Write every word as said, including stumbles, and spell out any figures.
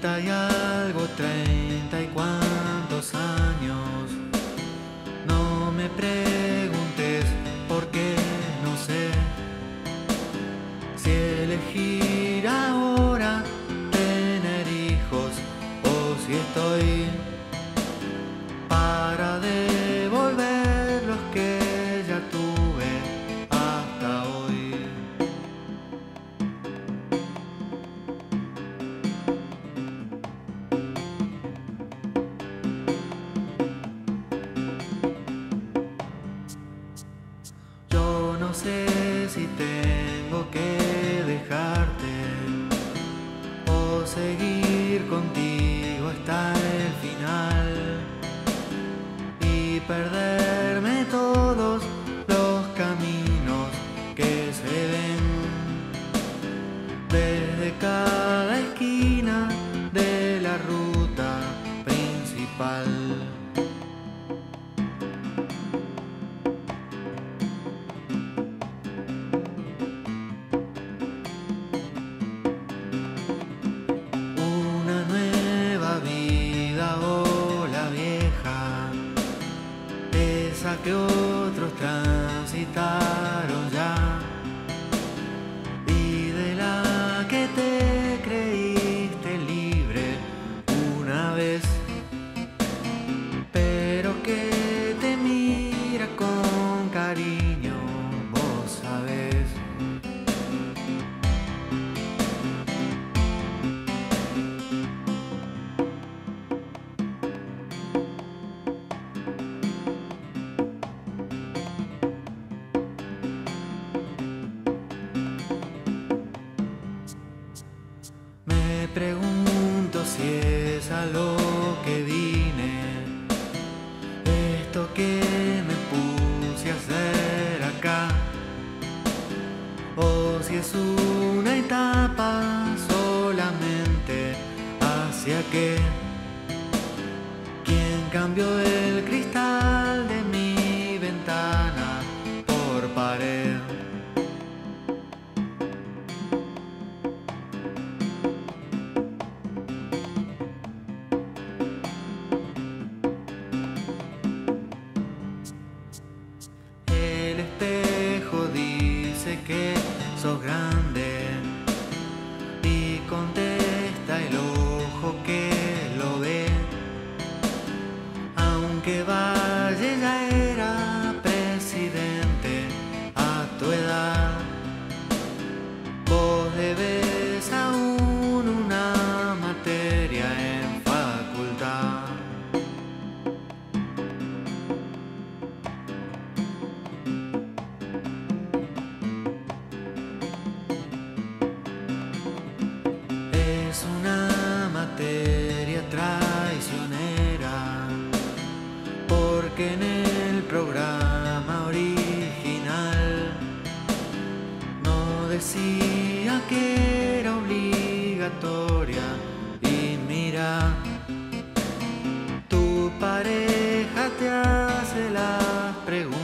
Treinta y algo, treinta y cuantos años. No me preguntes por qué, no sé si elegir ahora tener hijos o si estoy para devolver los que ya tuve hasta hoy. Yo no sé si tengo que dejarte o seguir contigo hasta el final y perderme todos los caminos que se ven desde cada esquina de la ruta principal. Una nueva vida o la vieja, esa que otros transitaron ya y de la que te creíste libre una vez, pero que te mira con cariño, vos sabés. Me pregunto si es a lo que vine, esto que me puse a hacer acá, o si es una etapa solamente hacia que quien cambió el cristal de mi ventana por pared. El espejo dice que sos grande y contesta el ojo que lo ve. Aunque Valle ya era presidente a tu edad, vos debes aún una materia en facultad. Es una materia traicionera, porque en el programa original no decía que era obligatoria. Y mira, tu pareja te hace las preguntas